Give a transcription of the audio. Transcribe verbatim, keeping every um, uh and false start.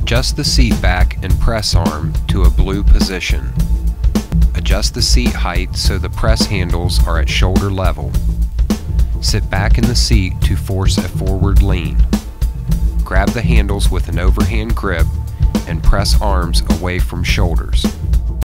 Adjust the seat back and press arm to a blue position. Adjust the seat height so the press handles are at shoulder level. Sit back in the seat to force a forward lean. Grab the handles with an overhand grip and press arms away from shoulders.